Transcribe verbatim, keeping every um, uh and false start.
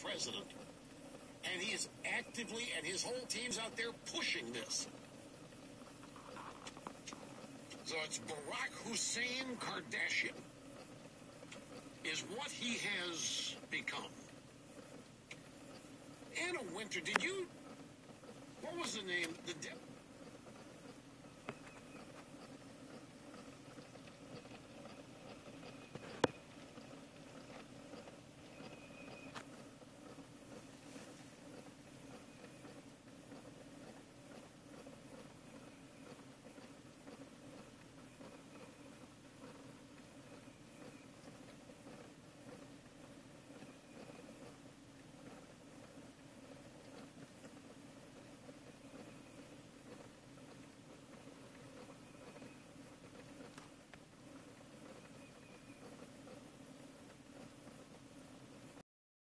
president. And he is actively, and his whole team's out there pushing this. So it's Barack Hussein Kardashian is what he has become. Anna Winter, did you, what was the name? The